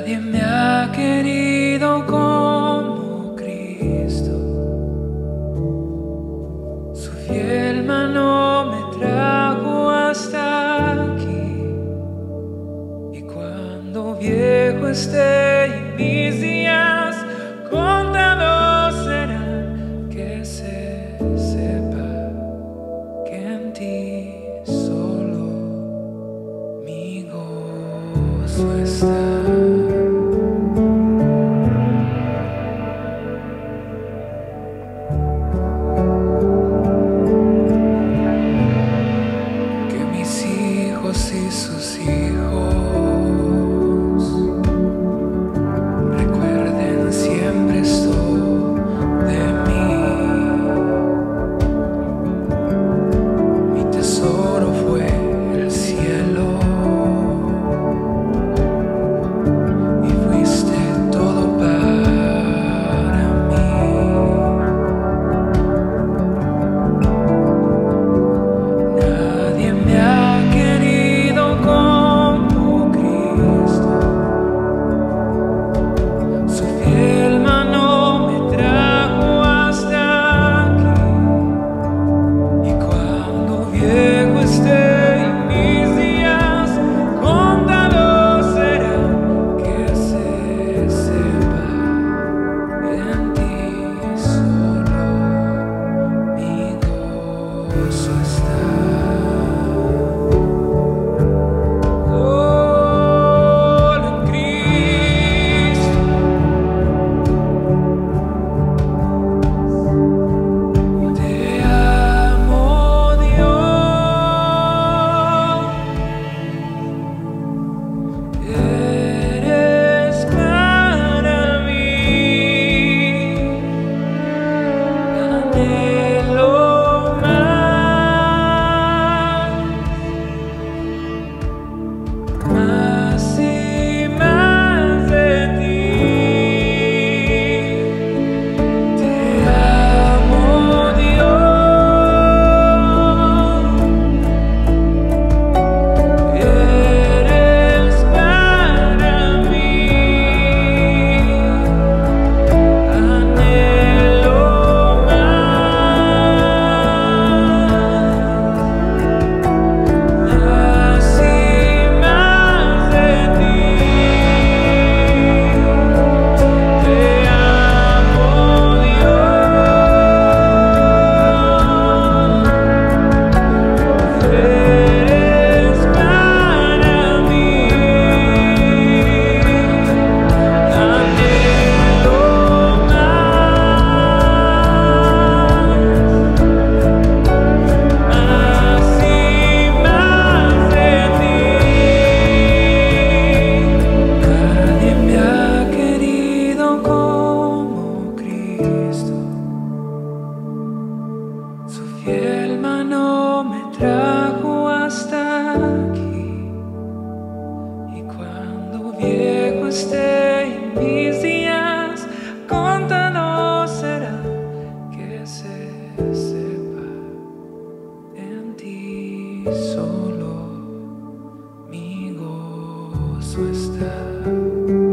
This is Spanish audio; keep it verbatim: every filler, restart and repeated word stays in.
Nadie me ha querido como Cristo. Su fiel mano me trajo hasta aquí. Y cuando viejo esté y mis días contados serán, que se sepa que en ti solo mi gozo está. Y sus hijos recuerden siempre esto de mí. Mi tesoro fue el cielo y fuiste todo para mí. Nadie me ha fiel mano me trajo hasta aquí. Y cuando viejo esté y mis días contados será, que se sepa en ti solo mi gozo está.